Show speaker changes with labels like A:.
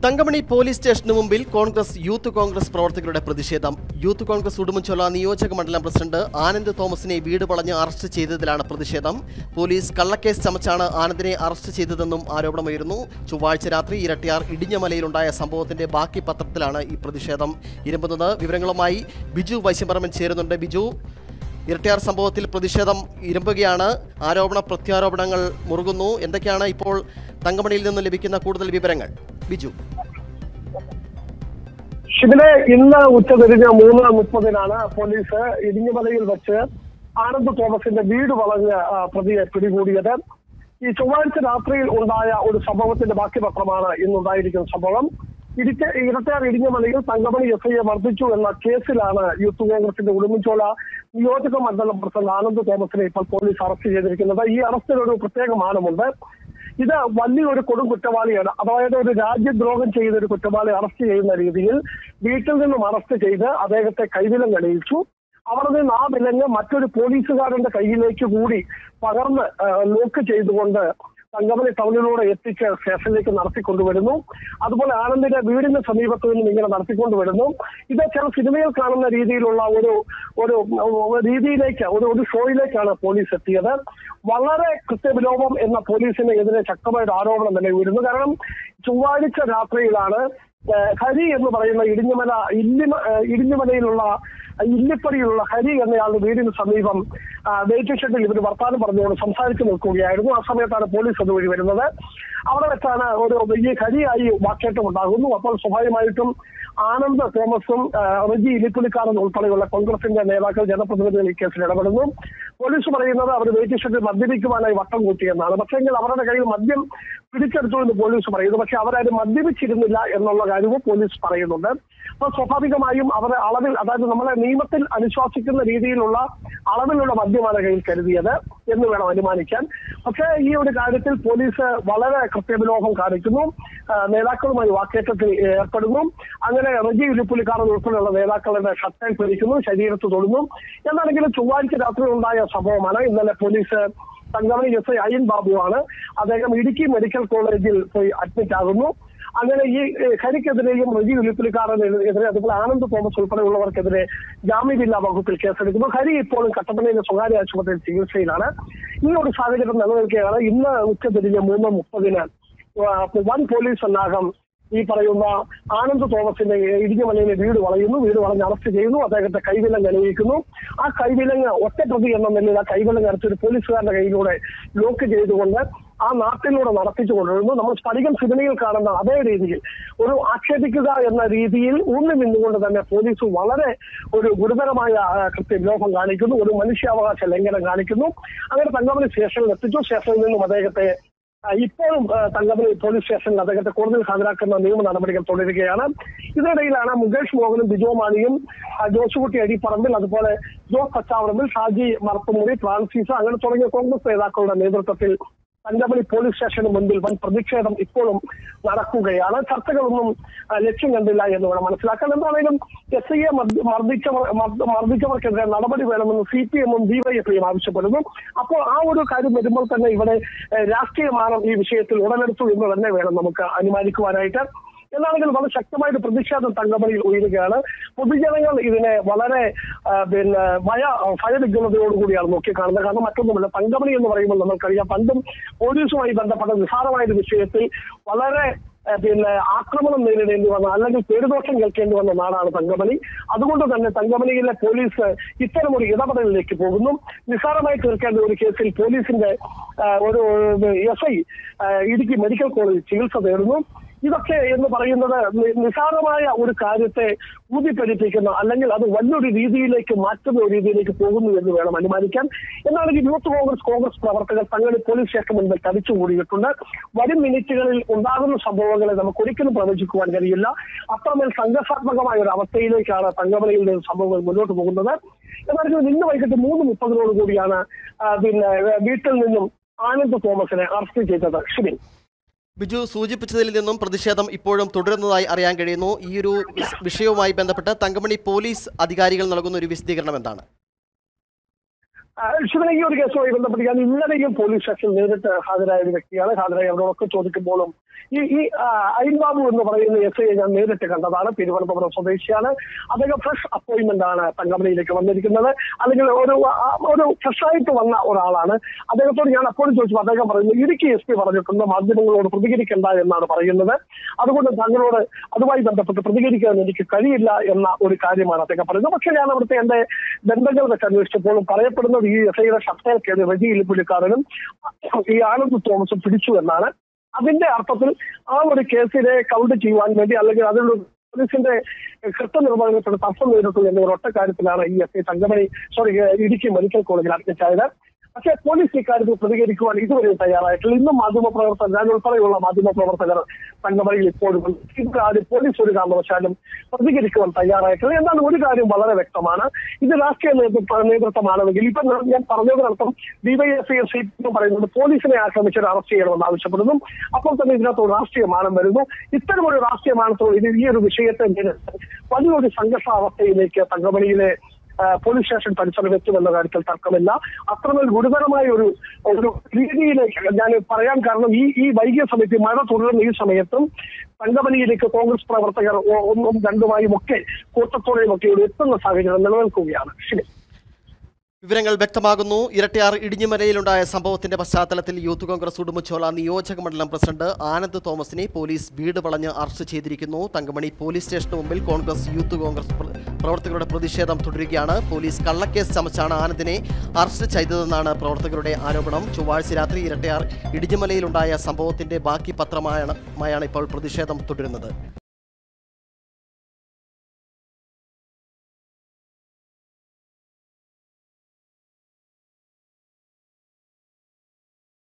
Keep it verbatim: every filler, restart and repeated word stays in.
A: Thankamani police സ്റ്റേഷന് മുമ്പിൽ Congress youth Congress പ്രവർത്തകരുടെ പ്രതിഷേധം. യൂത്ത് കോൺഗ്രസ് ഉടുമ്പൻചോല നിയോജക മണ്ഡലം പ്രസിഡന്റ് ആനന്ദ് തോമസിനെ വീട് വളഞ്ഞ് അറസ്റ്റ് ചെയ്തതിലാണ് പ്രതിഷേധം. പോലീസ് കള്ളക്കേസ് ചമച്ചാണ് ആനന്ദിനെ അറസ്റ്റ് ചെയ്തതെന്നും ആരോപണമുയരുന്നു. ചൊവ്വാഴ്ച രാത്രി ഇരട്ടിയാർ ഇടിഞ്ഞമലയിലുണ്ടായ സംഭവത്തിന്റെ ബാക്കി പത്രത്തിലാണ് ഈ പ്രതിഷേധം ഇരുമ്പുന്നത്. വിവരങ്ങളുമായി ബിജു വൈശംപറമ്പൻ ചേരുന്നുണ്ട്. ബിജു, ഇരട്ടിയാർ സംഭവത്തിൽ പ്രതിഷേധം ഇരുമ്പുകയാണ്, ആരോപണ പ്രത്യാരോപണങ്ങൾ മുറുകുന്നു. എന്തൊക്കെയാണ് ഇപ്പോൾ തങ്കമണിയിൽ നിന്ന് ലഭിക്കുന്ന കൂടുതൽ വിവരങ്ങൾ? ബിജു.
B: ഷിബിലെ, ഇന്ന് ഉച്ചതിരിഞ്ഞ് മൂന്ന് മുപ്പതിനാണ് പോലീസ് ഇടിഞ്ഞമലയിൽ വെച്ച് ആനന്ദ് തോമസിന്റെ വീട് വളഞ്ഞ് പ്രതിയെ പിടികൂടിയത്. ഈ ചൊവ്വാഴ്ച രാത്രിയിൽ ഉണ്ടായ ഒരു സംഭവത്തിന്റെ ബാക്കി പത്രമാണ് ഇന്നുണ്ടായിരിക്കുന്ന സംഭവം. ഇടിക്ക ഇരട്ടയാർ ഇടിഞ്ഞമലയിൽ തങ്കമണി എസ് ഐയെ മർദ്ദിച്ചു എന്ന കേസിലാണ് യൂത്ത് കോൺഗ്രസിന്റെ ഉടുമ്പൻചോല നിയോജക മണ്ഡലം പ്രസിഡന്റ് ആനന്ദ് തോമസിനെ ഇപ്പോൾ പോലീസ് അറസ്റ്റ് ചെയ്തിരിക്കുന്നത്. ഈ അറസ്റ്റിനൊരു പ്രത്യേക മാനമുണ്ട്. ഇത് വലിയൊരു കൊടും കുറ്റവാളിയാണ്. അതായത് ഒരു രാജ്യദ്രോഹം ചെയ്ത ഒരു കുറ്റവാളി അറസ്റ്റ് ചെയ്യുന്ന രീതിയിൽ വീട്ടിൽ നിന്നും അറസ്റ്റ് ചെയ്ത് അദ്ദേഹത്തെ കൈവിലം അണിയിച്ചു. അവിടെ നിന്ന് ആ വിലങ്ങ് മറ്റൊരു പോലീസുകാരന്റെ കയ്യിലേക്ക് കൂടി പകർന്ന് ലോക്ക് ചെയ്തുകൊണ്ട് തങ്കമണി ടൗണിലൂടെ എത്തിച്ച് സ്റ്റേഷനിലേക്ക് നടത്തിക്കൊണ്ടുവരുന്നു. അതുപോലെ ആനന്ദിന്റെ വീടിന് സമീപത്ത് നിന്നും ഇങ്ങനെ നടത്തിക്കൊണ്ടുവരുന്നു. ഇത് ചില സിനിമയിൽ കാണുന്ന രീതിയിലുള്ള ഒരു ഒരു രീതിയിലേക്ക് ഒരു ഒരു ഷോയിലേക്കാണ് പോലീസ് എത്തിയത്. വളരെ കൃത്യവിലോപം എന്ന പോലീസിന് എതിരെ ശക്തമായ ഒരു ആരോപണം തന്നെ ഉയരുന്നു. കാരണം ചൊവ്വാഴ്ച രാത്രിയിലാണ് ഹരി എന്ന് പറയുന്ന ഇടിഞ്ഞമല ഇല്ലിമ ഇടിഞ്ഞമലയിലുള്ള ഇല്ലിപ്പടിയിലുള്ള ഹരി എന്നയാളുടെ വീടിന് സമീപം വെയിറ്റിംഗ് ഷെഡിൽ ഇവർ വർത്താനം പറഞ്ഞുകൊണ്ട് സംസാരിച്ചു നിൽക്കുകയായിരുന്നു. ആ സമയത്താണ് പോലീസ് അതുവഴി വരുന്നത്. അവിടെ വെച്ചാണ് ഒരു വലിയ ഹരിയായി വാക്കേറ്റം ഉണ്ടാകുന്നു. അപ്പോൾ സ്വാഭാവികമായിട്ടും ആനന്ദ് തോമസും റജി ഇലിപ്പുലിക്കാരൻ ഉൾപ്പെടെയുള്ള കോൺഗ്രസിന്റെ നേതാക്കൾ, ജനപ്രതിനിധികൾ ഈ കേസിൽ ഇടപെടുന്നു. പോലീസ് പറയുന്നത് അവർ വെയിറ്റിംഗ് ഷെഡിൽ മദ്യപിക്കുവാനായി വട്ടം കൂട്ടിയെന്നാണ്. പക്ഷേങ്കിൽ അവരുടെ കയ്യിൽ മദ്യം പിടിച്ചെടുത്തു എന്ന് പോലീസ് പറയുന്നു. പക്ഷെ അവരാരും മദ്യപിച്ചിരുന്നില്ല എന്നുള്ള കാര്യവും പോലീസ് പറയുന്നുണ്ട്. അപ്പൊ സ്വാഭാവികമായും അവർ അളവിൽ, അതായത് നമ്മളെ നിയമത്തിൽ അനുശാസിക്കുന്ന രീതിയിലുള്ള അളവിലുള്ള മദ്യമാണ് കയ്യിൽ കരുതിയത് എന്ന് വേണം അനുമാനിക്കാൻ. പക്ഷേ ഈ ഒരു കാര്യത്തിൽ പോലീസ് വളരെ കൃത്യവിലോപം കാണിക്കുന്നു. നേതാക്കളുമായി വാക്കേറ്റത്തിൽ ഏർപ്പെടുന്നു. അങ്ങനെ റജി ഇലിപ്പുലിക്കാരൻ ഉൾപ്പെടെയുള്ള നേതാക്കളുടെ ഷർട്ടയിൽ പിടിക്കുന്നു, ശരീരത്ത് തൊടുന്നു. എന്നാണെങ്കിലും ചൊവ്വാഴ്ച രാത്രി ഉണ്ടായ സംഭവമാണ്. ഇന്നലെ police Thankamani S I Ayyan ബാബുവാണ്. അദ്ദേഹം ഇടുക്കി മെഡിക്കൽ കോളേജിൽ പോയി അഡ്മിറ്റ് ആകുന്നു. അങ്ങനെ ഈ ഹരിക്കെതിരെയും റജി ഇലിപ്പുലിക്കാരനെതിരെ, അതുപോലെ ആനന്ദ് തോമസ് ഉൾപ്പെടെയുള്ളവർക്കെതിരെ ജാമ്യമില്ലാ വകുപ്പിൽ കേസെടുക്കുന്നു. ഹരി ഇപ്പോഴും കട്ടപ്പനയിലെ സ്വകാര്യ ആശുപത്രിയിൽ ചികിത്സയിലാണ്. ഈ ഒരു സാഹചര്യം നിലനിൽക്കുകയാണ്. ഇന്ന് ഉച്ചതിരിഞ്ഞ് മൂന്ന് മുപ്പതിന് വൻ പോലീസ് സന്നാഹം ഈ പറയുന്ന ആനന്ദ് തോമസിന്റെ ഇടിഞ്ഞമലയിലെ വീട് വളയുന്നു. വീട് വളഞ്ഞ് അറസ്റ്റ് ചെയ്യുന്നു. അദ്ദേഹത്തെ കൈവിലങ്ങ് അണിയിക്കുന്നു. ആ കൈവിലങ്ങ് ഒറ്റപ്രതി എന്ന നിലയിൽ ആ കൈവിലങ്ങ് അടച്ചൊരു പോലീസുകാരന്റെ കയ്യിലൂടെ ലോക്ക് ചെയ്തുകൊണ്ട് ആ നാട്ടിലൂടെ നടത്തിച്ചു കൊണ്ടുവരുന്നു. നമ്മൾ സ്ഫടികം സിനിമയിൽ കാണുന്ന അതേ രീതിയിൽ ഒരു ആക്ഷേപിക്കുക എന്ന രീതിയിൽ ഊന്നി നിന്നുകൊണ്ട് തന്നെ പോലീസ് വളരെ ഒരു ഗുരുതരമായ കൃത്യവിലോപം കാണിക്കുന്നു, ഒരു മനുഷ്യാവകാശ ലംഘനം കാണിക്കുന്നു. അങ്ങനെ തങ്കമണി സ്റ്റേഷനിൽ എത്തിച്ചു. സ്റ്റേഷനിൽ നിന്നും അദ്ദേഹത്തെ ഇപ്പോഴും തങ്കമണി പോലീസ് സ്റ്റേഷനിൽ അദ്ദേഹത്തെ കോടതിയിൽ ഹാജരാക്കുന്ന നിയമ നടപടികൾ തുടരുകയാണ്. ഇതിനിടയിലാണ് മുകേഷ് മോഹനും ബിജോ മാണിയും ജോസുകുട്ടി അടിപ്പറമ്പിൽ, അതുപോലെ ജോസ് പച്ചാവറമ്പിൽ, ഷാജി മറത്തുമുറി, ഫ്രാൻസിസ് അങ്ങനെ തുടങ്ങിയ കോൺഗ്രസ് നേതാക്കളുടെ നേതൃത്വത്തിൽ തങ്കമണി പോലീസ് സ്റ്റേഷന് മുൻപിൽ വൻ പ്രതിഷേധം ഇപ്പോഴും നടക്കുകയാണ്. ചർച്ചകളൊന്നും ലക്ഷ്യം കണ്ടില്ല എന്ന് വേണം മനസ്സിലാക്കാൻ. എന്താണെങ്കിലും എസ് ഐയെ മർദ്ദിച്ചവർ മർദ്ദിച്ചവർക്കെതിരെ നടപടി വേണമെന്ന് സി പി എമ്മും ഡിവൈഎഫ്ഐയും ആവശ്യപ്പെടുന്നു. അപ്പോൾ ആ ഒരു കാര്യം വരുമ്പോൾ തന്നെ ഇവിടെ രാഷ്ട്രീയമാനം ഈ വിഷയത്തിൽ ഉടലെടുത്തു എന്ന് തന്നെ വേണം നമുക്ക് അനുമാനിക്കുവാനായിട്ട്. എന്നാണെങ്കിലും വളരെ ശക്തമായിട്ട് പ്രതിഷേധം തങ്കമണിയിൽ ഉയരുകയാണ്. പൊതുജനങ്ങൾ ഇതിനെ വളരെ പിന്നെ ഭയ ഭയവിഘ്നതയോടുകൂടിയാണ് നോക്കിക്കാണുന്നത്. കാരണം മറ്റൊന്നുമില്ല, തങ്കമണി എന്ന് പറയുമ്പോൾ നമ്മൾക്കറിയാം, പണ്ടും പോലീസുമായി ബന്ധപ്പെട്ട നിസ്സാരമായ ഒരു വിഷയത്തിൽ വളരെ പിന്നെ ആക്രമണം നേരിടേണ്ടി വന്ന, അല്ലെങ്കിൽ പേരുദോഷം കേൾക്കേണ്ടി വന്ന നാടാണ് തങ്കമണി. അതുകൊണ്ട് തന്നെ തങ്കമണിയിലെ പോലീസ് ഇത്തരം ഒരു ഇടപെടലിലേക്ക് പോകുന്നു. നിസ്സാരമായി തീർക്കേണ്ട ഒരു കേസിൽ പോലീസിന്റെ ഒരു എസ് ഐ ഇടുക്കി മെഡിക്കൽ കോളേജിൽ ചികിത്സ തേടുന്നു. ഇതൊക്കെ എന്ന് പറയുന്നത് നിസ്സാരമായ ഒരു കാര്യത്തെ ഊതിപ്പരിപ്പിക്കുന്ന, അല്ലെങ്കിൽ അത് വലിയൊരു രീതിയിലേക്ക് മാറ്റുന്ന ഒരു രീതിയിലേക്ക് പോകുന്നു എന്ന് വേണം അനുമാനിക്കാൻ. എന്നാണെങ്കിൽ യൂത്ത് കോൺഗ്രസ് കോൺഗ്രസ് പ്രവർത്തകർ തങ്ങളുടെ പോലീസ് സ്റ്റേഷൻ മുൻപിൽ തടിച്ചുകൂടിയിട്ടുണ്ട്. വരും മിനിറ്റുകളിൽ ഉണ്ടാകുന്ന സംഭവങ്ങളെ നമുക്ക് ഒരിക്കലും പ്രവചിക്കുവാൻ കഴിയില്ല. അത്രമേൽ സംഘർഷാത്മകമായ ഒരു അവസ്ഥയിലേക്കാണ് തങ്കമണിയിൽ സംഭവങ്ങൾ മുന്നോട്ട് പോകുന്നത്. എന്നാണെങ്കിൽ ഇന്ന് വൈകിട്ട് മൂന്ന് മുപ്പതിനോട് കൂടിയാണ് പിന്നെ വീട്ടിൽ നിന്നും ആനന്ദ് തോമസിനെ അറസ്റ്റ് ചെയ്തത്. ഷിബിൻ,
A: ബിജു സൂചിപ്പിച്ചതിൽ നിന്നും പ്രതിഷേധം ഇപ്പോഴും തുടരുന്നതായി അറിയാൻ കഴിയുന്നു. ഈ ഒരു വിഷയവുമായി ബന്ധപ്പെട്ട് തങ്കമണി പോലീസ് അധികാരികൾ നൽകുന്ന ഒരു വിശദീകരണം എന്താണ്?
B: ശിവന, ഈ ഒരു കേസുമായി ബന്ധപ്പെട്ട് ഞാൻ ഇന്നലെയും പോലീസ് സ്റ്റേഷനിൽ നേരിട്ട് ഹാജരായ ഒരു വ്യക്തിയാണ്. ഹാജരായി അവരോടൊക്കെ ചോദിക്കുമ്പോഴും ഈ ഈ അയിൻബാബു എന്ന് പറയുന്ന എസ് ഐയെ ഞാൻ നേരിട്ട് കണ്ടതാണ്. തിരുവനന്തപുരം സ്വദേശിയാണ്. അദ്ദേഹം ഫ്രഷ് അപ്പോയിന്റ്മെന്റ് ആണ് തങ്കമണിയിലേക്ക് വന്നിരിക്കുന്നത്. അല്ലെങ്കിൽ ഒരു ഒരു ഫ്രഷ് ആയിട്ട് വന്ന ഒരാളാണ്. അദ്ദേഹത്തോട് ഞാൻ അപ്പോഴും ചോദിച്ചു. അദ്ദേഹം പറയുന്നു ഇടുക്കി എസ് പി പറഞ്ഞിട്ടുണ്ട് മാധ്യമങ്ങളോട് പ്രതികരിക്കേണ്ട എന്നാണ് പറയുന്നത്. അതുകൊണ്ട് തങ്ങളോട് അതുമായി ബന്ധപ്പെട്ട് പ്രതികരിക്കാൻ എനിക്ക് കഴിയില്ല എന്ന ഒരു കാര്യമാണ് അദ്ദേഹം പറയുന്നത്. പക്ഷെ ഞാൻ അവിടുത്തെ എന്റെ ബന്ധങ്ങൾ വെച്ച് അന്വേഷിച്ചപ്പോഴും പറയപ്പെടുന്നത് ഈ എസ് ഐയുടെ ഷഫ്തേൽ കേന്ദ്ര റജി പുള്ളിക്കാരനും ഈ ആനന്ദ് തോമസും പിടിച്ചു എന്നാണ്. അതിന്റെ അർത്ഥത്തിൽ ആ ഒരു കേസിനെ കൗണ്ട് ചെയ്യുവാൻ വേണ്ടി അല്ലെങ്കിൽ അതിലൊരു പോലീസിന്റെ കൃത്യനിർവഹണത്തിന് തടസ്സം നേരിട്ടു എന്ന ഒരു ഒറ്റ കാര്യത്തിലാണ് ഈ S I Thankamani sorry Idukki medical കോളേജിൽ അഡ്മിറ്റ് ആയത്. പക്ഷേ പോലീസ് ഇക്കാര്യത്തിൽ പ്രതികരിക്കുവാൻ ഇതുവരെ തയ്യാറായിട്ടില്ല. ഇന്നും മാധ്യമപ്രവർത്തകർ ഞാൻ ഉൾപ്പെടെയുള്ള മാധ്യമപ്രവർത്തകർ തങ്കമണിയിൽ ഇപ്പോഴും ഇക്കാര്യം പോലീസ് ഒരു കാരണവശാലും പ്രതികരിക്കുവാൻ തയ്യാറായിട്ടില്ല. എന്നാൽ ഒരു കാര്യം വളരെ വ്യക്തമാണ്. ഇത് രാഷ്ട്രീയ നേതൃത്വ നേതൃത്വമാണെങ്കിൽ ഇപ്പൊ ഞാൻ പറഞ്ഞതിനർത്ഥം ഡിവൈഎഫ്ഐ സി എന്ന് പറയുന്നത് പോലീസിനെ ആക്രമിച്ചൊരു അറസ്റ്റ് ചെയ്യണമെന്ന് ആവശ്യപ്പെടുന്നു. അപ്പോൾ തന്നെ ഇതിനകത്ത് രാഷ്ട്രീയ മാനം വരുന്നു. ഇത്തരമൊരു രാഷ്ട്രീയ മാനത്തോട് ഇത് ഈ ഒരു വിഷയത്തെ വലിയൊരു സംഘർഷാവസ്ഥയിലേക്ക് തങ്കമണിയിലെ പോലീസ് സ്റ്റേഷൻ പരിസരം എത്തുമെന്ന കാര്യത്തിൽ തർക്കമില്ല. അത്രമേൽ ഗുരുതരമായ ഒരു ഒരു രീതിയിലേക്ക് ഞാൻ പറയാൻ കാരണം ഈ ഈ വൈകിയ സമയത്ത് മഴ തുടരുന്ന ഈ സമയത്തും തങ്കമണിയിലേക്ക് കോൺഗ്രസ് പ്രവർത്തകർ ഒന്നും രണ്ടുമായും ഒക്കെ കൂട്ടത്തോടെയും ഒക്കെ എത്തുന്ന സാഹചര്യം നിലനിൽക്കുകയാണ്. ശരി,
A: വിവരങ്ങൾ വ്യക്തമാകുന്നു. ഇരട്ടിയാർ ഇടിഞ്ഞിമലയിലുണ്ടായ സംഭവത്തിന്റെ പശ്ചാത്തലത്തിൽ യൂത്ത് കോൺഗ്രസ് ഉടുമ്പൻചോല നിയോജക മണ്ഡലം പ്രസിഡന്റ് ആനന്ദ് തോമസിനെ പോലീസ് വീട് വളഞ്ഞ് അറസ്റ്റ് ചെയ്തിരിക്കുന്നു. തങ്കമണി പോലീസ് സ്റ്റേഷന് മുമ്പിൽ കോൺഗ്രസ് യൂത്ത് കോൺഗ്രസ് പ്രവർത്തകരുടെ പ്രതിഷേധം തുടരുകയാണ്. പോലീസ് കള്ളക്കേസ് ചമച്ചാണ് ആനന്ദിനെ അറസ്റ്റ് ചെയ്തതെന്നാണ് പ്രവർത്തകരുടെ ആരോപണം. ചൊവ്വാഴ്ച രാത്രി ഇരട്ടിയാർ ഇടിഞ്ഞിമലയിലുണ്ടായ സംഭവത്തിന്റെ ബാക്കി പത്രമായാണ് ഇപ്പോൾ പ്രതിഷേധം തുടരുന്നത്.